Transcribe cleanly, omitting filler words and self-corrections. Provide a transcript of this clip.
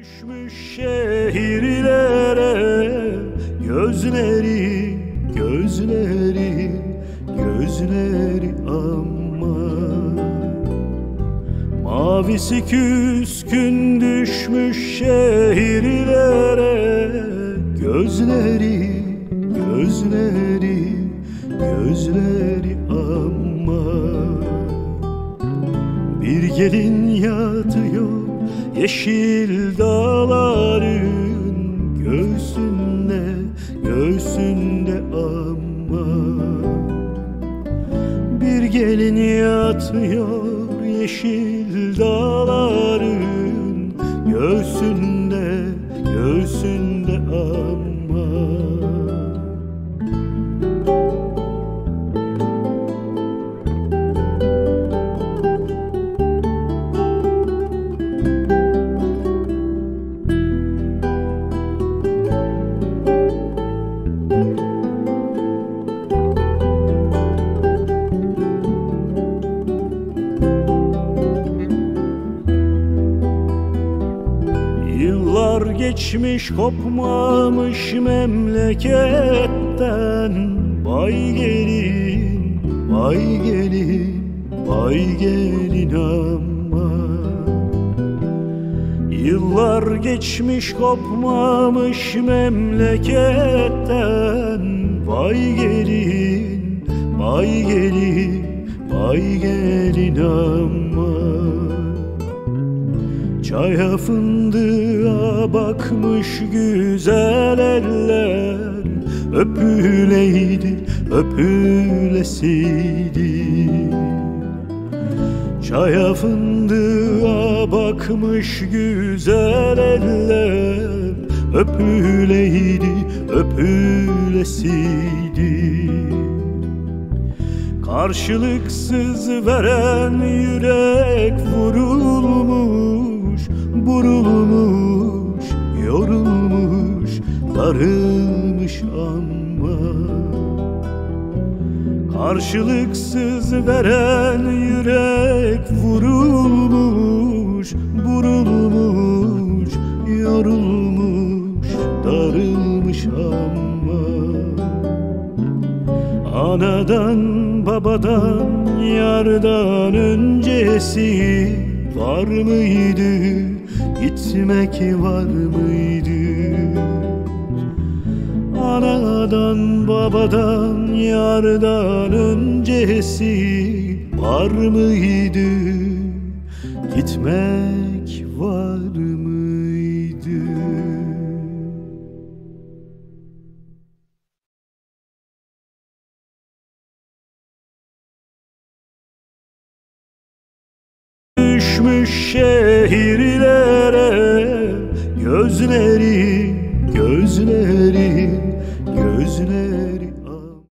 Düşmüş şehirlere gözleri, gözleri, gözleri amma. Mavisi küskün düşmüş şehirlere gözleri, gözleri, gözleri amma. Bir gelin yatıyor yeşil dağların göğsünde, göğsünde amma. Bir gelin yatıyor yeşil dağların göğsünde, göğsünde amma. Yıllar geçmiş kopmamış memleketten. Vay gelin, vay gelin, vay gelin amma. Yıllar geçmiş kopmamış memleketten. Vay gelin, vay gelin, vay gelin amma. Çaya fındığa bakmış güzel eller, öpüleydi, öpülesiydi. Çaya fındığa bakmış güzel eller, öpüleydi, öpülesiydi. Karşılıksız veren yürek vurulmuş, burulmuş, yorulmuş, darılmış amma. Karşılıksız veren yürek vurulmuş, burulmuş, yorulmuş, darılmış amma. Anadan babadan yardan öncesi var mıydı? Gitmek var mıydı? Anadan babadan yardan öncesi var mıydı? Gitmek var mıydı? Düşmüş şehirlere gözleri, gözleri, gözleri